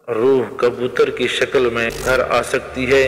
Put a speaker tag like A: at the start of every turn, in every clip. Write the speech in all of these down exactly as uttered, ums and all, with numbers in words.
A: रूह कबूतर की शक्ल में घर आ सकती है।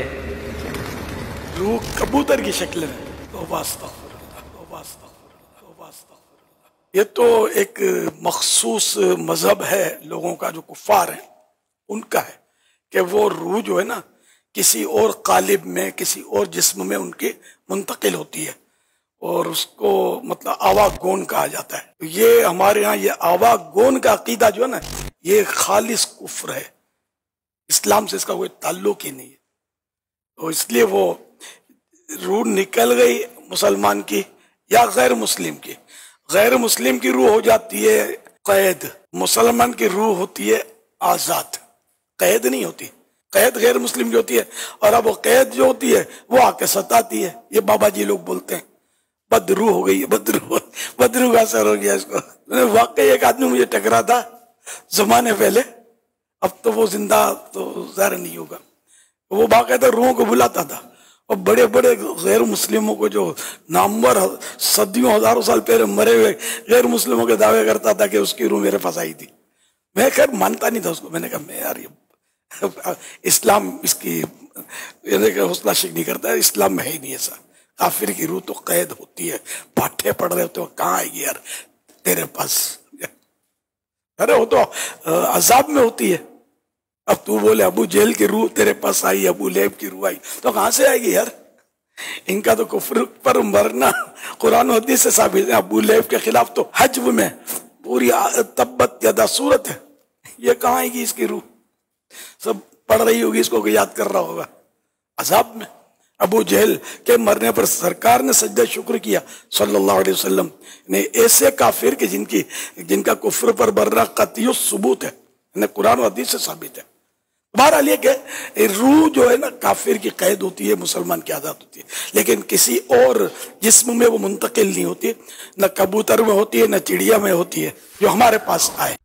B: रूह कबूतर की शक्ल में, तौबा अस्तग़फिरुल्लाह, तौबा अस्तग़फिरुल्लाह, तौबा अस्तग़फिरुल्लाह। ये तो एक मखसूस मजहब है लोगों का, जो कुफ़ार हैं उनका है कि वो रूह जो है ना किसी और कालिब में, किसी और जिस्म में उनकी मुंतकिल होती है और उसको मतलब आवागोन कहा जाता है। तो ये हमारे यहाँ ये आवागोन का अकीदा जो है ना, ये खालिस कुफ्र है, इस्लाम से इसका कोई ताल्लुक ही नहीं है। तो इसलिए वो रूह निकल गई मुसलमान की या गैर मुस्लिम की, गैर मुस्लिम की रूह हो जाती है कैद, मुसलमान की रूह होती है आजाद, कैद नहीं होती। कैद गैर मुस्लिम की होती है और अब वो कैद जो होती है वो आके सताती है। ये बाबा जी लोग बोलते हैं बदरू हो गई, बदरू बदरू का असर हो गया इसको। वाकई एक आदमी मुझे टकरा था जमाने पहले, अब तो वो जिंदा तो ज़ाहिर नहीं होगा। वो बाकायदा रूहों को बुलाता था और बड़े बड़े गैर मुस्लिमों को, जो नामवर सदियों हजारों साल पहले मरे हुए गैर मुस्लिमों के दावे करता था कि उसकी रूह मेरे पास आई थी। मैं खैर मानता नहीं था उसको। मैंने कहा मैं यार ये इस्लाम इसकी हौसला शिक नहीं करता है, इस्लाम में है ही नहीं ऐसा। काफिर की रूह तो कैद होती है, पाठे पढ़ रहे होते हो, कहाँ आएगी यार तेरे पास। अरे वो तो अजाब में होती है। अब तू बोले अबू जेल की रूह तेरे पास आई, अबू लेब की रूह आई, तो कहां से आएगी यार। इनका तो कुफ्र पर मरना कुरान और हदीस से साबित है। अबू लेब के खिलाफ तो हज में पूरी तब्बत यदा सूरत है, ये कहां आएगी इसकी रूह। सब पढ़ रही होगी, इसको याद कर रहा होगा अजाब में। अबू जहल के मरने पर सरकार ने सजदा शुक्र किया सल्लल्लाहु अलैहि वसल्लम ने, ऐसे काफिर के जिनकी जिनका कुफ्र पर बर्रा कतियु सबूत है, कुरान और हदीस से साबित है। बहरहाल ये कि रूह जो है ना काफिर की कैद होती है, मुसलमान की आजाद होती है, लेकिन किसी और जिस्म में वो मुंतकिल नहीं होती। न कबूतर में होती है, न चिड़िया में होती है जो हमारे पास आए।